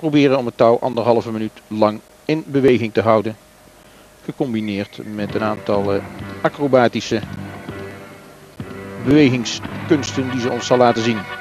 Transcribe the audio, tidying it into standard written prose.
proberen om het touw 1,5 minuut lang in beweging te houden. Gecombineerd met een aantal acrobatische bewegingskunsten die ze ons zal laten zien.